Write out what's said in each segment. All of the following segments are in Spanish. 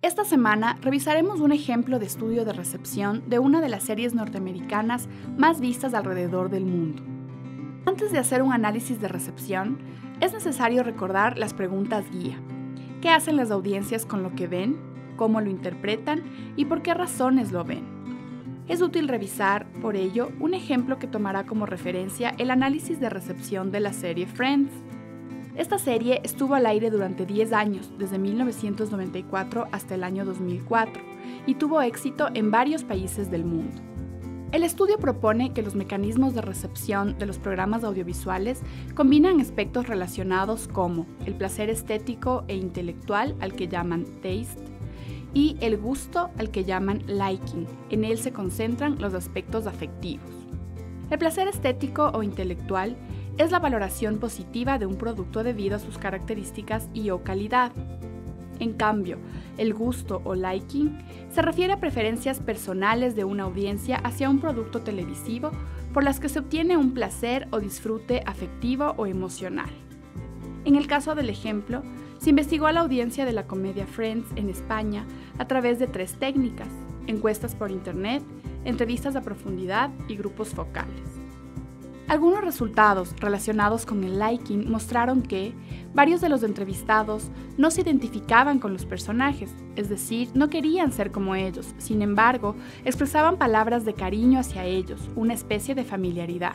Esta semana revisaremos un ejemplo de estudio de recepción de una de las series norteamericanas más vistas alrededor del mundo. Antes de hacer un análisis de recepción, es necesario recordar las preguntas guía. ¿Qué hacen las audiencias con lo que ven? ¿Cómo lo interpretan? ¿Y por qué razones lo ven? Es útil revisar, por ello, un ejemplo que tomará como referencia el análisis de recepción de la serie Friends. Esta serie estuvo al aire durante 10 años, desde 1994 hasta el año 2004, y tuvo éxito en varios países del mundo. El estudio propone que los mecanismos de recepción de los programas audiovisuales combinan aspectos relacionados como el placer estético e intelectual, al que llaman taste, y el gusto, al que llaman liking. En él se concentran los aspectos afectivos. El placer estético o intelectual es la valoración positiva de un producto debido a sus características y/o calidad. En cambio, el gusto o liking se refiere a preferencias personales de una audiencia hacia un producto televisivo por las que se obtiene un placer o disfrute afectivo o emocional. En el caso del ejemplo, se investigó a la audiencia de la comedia Friends en España a través de 3 técnicas: encuestas por internet, entrevistas a profundidad y grupos focales. Algunos resultados relacionados con el liking mostraron que varios de los entrevistados no se identificaban con los personajes, es decir, no querían ser como ellos, sin embargo, expresaban palabras de cariño hacia ellos, una especie de familiaridad.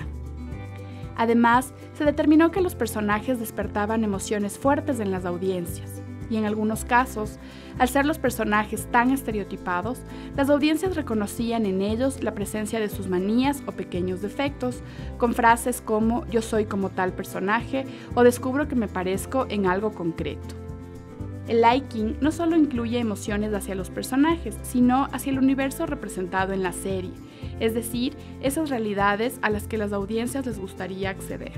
Además, se determinó que los personajes despertaban emociones fuertes en las audiencias, y en algunos casos, al ser los personajes tan estereotipados, las audiencias reconocían en ellos la presencia de sus manías o pequeños defectos, con frases como "yo soy como tal personaje" o "descubro que me parezco en algo concreto". El liking no solo incluye emociones hacia los personajes, sino hacia el universo representado en la serie, es decir, esas realidades a las que las audiencias les gustaría acceder.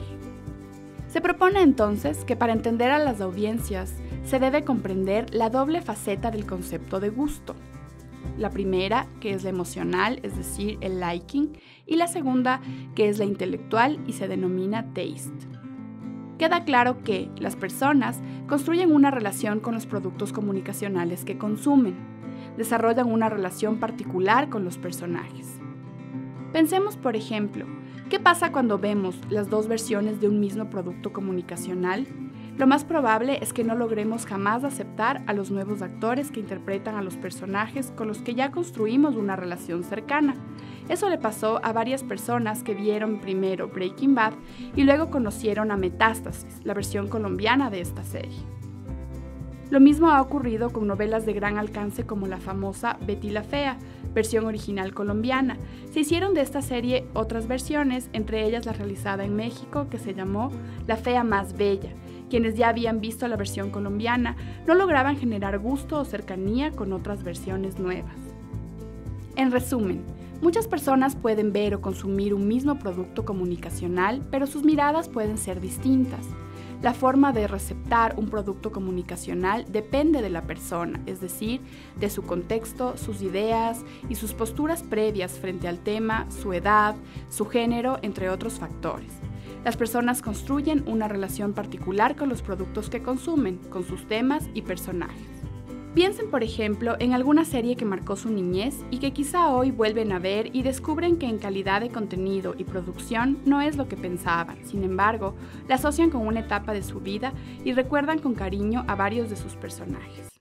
Se propone entonces que para entender a las audiencias se debe comprender la doble faceta del concepto de gusto. La primera, que es la emocional, es decir, el liking, y la segunda, que es la intelectual y se denomina taste. Queda claro que las personas construyen una relación con los productos comunicacionales que consumen, desarrollan una relación particular con los personajes. Pensemos, por ejemplo, ¿qué pasa cuando vemos las 2 versiones de un mismo producto comunicacional? Lo más probable es que no logremos jamás aceptar a los nuevos actores que interpretan a los personajes con los que ya construimos una relación cercana. Eso le pasó a varias personas que vieron primero Breaking Bad y luego conocieron a Metástasis, la versión colombiana de esta serie. Lo mismo ha ocurrido con novelas de gran alcance como la famosa Betty la Fea, versión original colombiana. Se hicieron de esta serie otras versiones, entre ellas la realizada en México, que se llamó La Fea Más Bella. Quienes ya habían visto la versión colombiana no lograban generar gusto o cercanía con otras versiones nuevas. En resumen, muchas personas pueden ver o consumir un mismo producto comunicacional, pero sus miradas pueden ser distintas. La forma de receptar un producto comunicacional depende de la persona, es decir, de su contexto, sus ideas y sus posturas previas frente al tema, su edad, su género, entre otros factores. Las personas construyen una relación particular con los productos que consumen, con sus temas y personajes. Piensen, por ejemplo, en alguna serie que marcó su niñez y que quizá hoy vuelven a ver y descubren que en calidad de contenido y producción no es lo que pensaban. Sin embargo, la asocian con una etapa de su vida y recuerdan con cariño a varios de sus personajes.